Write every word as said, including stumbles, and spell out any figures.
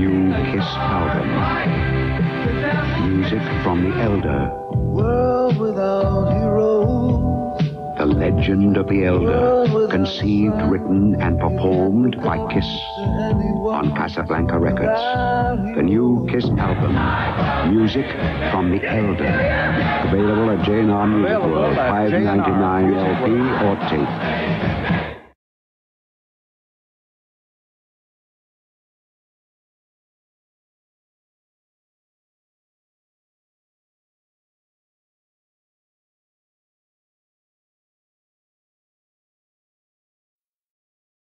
new Kiss album. Music from the Elder. World without heroes. The Legend of the Elder, conceived, written, and performed by Kiss on Casablanca Records. The new Kiss album, Music from the Elder. Available at J and R Music World, five ninety-nine L P or tape.